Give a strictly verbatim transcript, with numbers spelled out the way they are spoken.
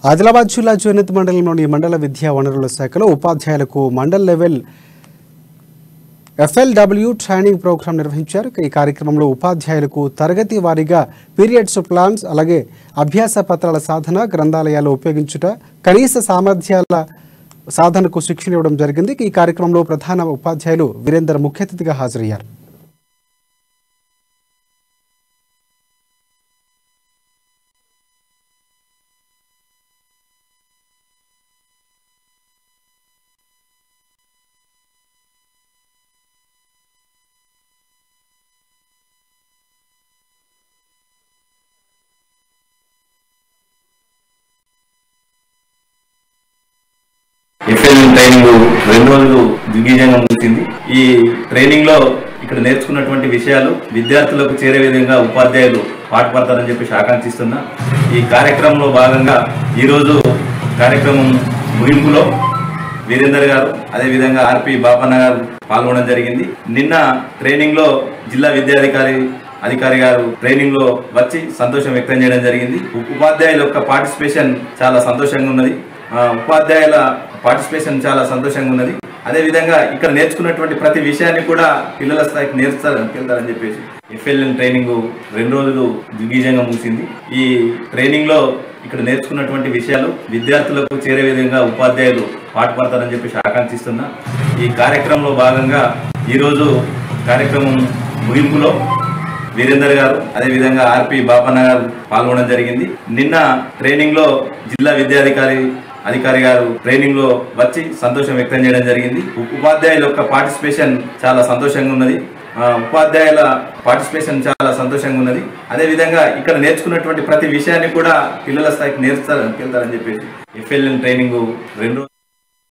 ఆదిలాబాద్ జిల్లా జోనెత్ మండలంలోని మండల విద్యా వనరుల శాఖలో ఉపాధ్యాయులకు mandal level FLW training program నిర్వహించారు. ఈ కార్యక్రమంలో ఉపాధ్యాయులకు తరగతి వారీగా పీరియడ్స్ ప్లాన్స్, అలాగే అభ్యాస పత్రాల సాధన, గ్రంథాలయాల్లో ఉపయోగించుట, కనీస సామర్థ్యాల సాధనకు శిక్షణ ఇవ్వడం జరిగింది. ఈ కార్యక్రమంలో ప్రధాన ఉపాధ్యాయులు వీరేందర్ ముఖ్య అతిథిగా హాజరయ్యారు. ఎఫ్ఎల్ ట్రైనింగ్ రెండు రోజులు దిగ్విజయంగా ముగిసింది. ఈ ట్రైనింగ్ లో ఇక్కడ నేర్చుకున్నటువంటి విషయాలు విద్యార్థులకు చేరే విధంగా ఉపాధ్యాయులు పాటుపడతారని చెప్పి ఆకాంక్షిస్తున్నా. ఈ కార్యక్రమంలో భాగంగా ఈరోజు కార్యక్రమం ముగింపులో వీరేందర్ గారు, అదేవిధంగా ఆర్పి బాపన్న గారు పాల్గొనడం జరిగింది. నిన్న ట్రైనింగ్ లో జిల్లా విద్యాధికారి అధికారి గారు ట్రైనింగ్ లో వచ్చి సంతోషం వ్యక్తం చేయడం జరిగింది. ఉపాధ్యాయుల యొక్క పార్టిసిపేషన్ చాలా సంతోషంగా ఉన్నది. ఉపాధ్యాయుల పార్టిసిపేషన్ చాలా సంతోషంగా ఉన్నది. అదేవిధంగా ఇక్కడ నేర్చుకున్నటువంటి ప్రతి విషయాన్ని కూడా పిల్లల స్థాయికి నేర్చుతారని వెళ్తారని చెప్పేసి ఎఫ్ఎల్ఎన్ ట్రైనింగ్ రెండు రోజులు దిగ్విజయంగా ముగిసింది. ఈ ట్రైనింగ్ లో ఇక్కడ నేర్చుకున్నటువంటి విషయాలు విద్యార్థులకు చేరే విధంగా ఉపాధ్యాయులు పాటుపడతారని చెప్పి ఆకాంక్షిస్తున్నా. ఈ కార్యక్రమంలో భాగంగా ఈరోజు కార్యక్రమం ముగింపులో వీరేందర్ గారు, అదేవిధంగా ఆర్పి బాపన్న గారు పాల్గొనడం జరిగింది. నిన్న ట్రైనింగ్ లో జిల్లా విద్యాధికారి అధికారి గారు ట్రైనింగ్ లో వచ్చి సంతోషం వ్యక్తం చేయడం జరిగింది. ఉపాధ్యాయుల యొక్క పార్టిసిపేషన్ చాలా సంతోషంగా ఉన్నది. ఉపాధ్యాయుల పార్టిసిపేషన్ చాలా సంతోషంగా ఉన్నది. అదేవిధంగా ఇక్కడ నేర్చుకున్నటువంటి ప్రతి విషయాన్ని కూడా పిల్లల స్థాయికి నేర్చుతారని వెళ్తారని చెప్పేసి ఎఫ్ఎల్ఎన్ ట్రైనింగ్ రెండు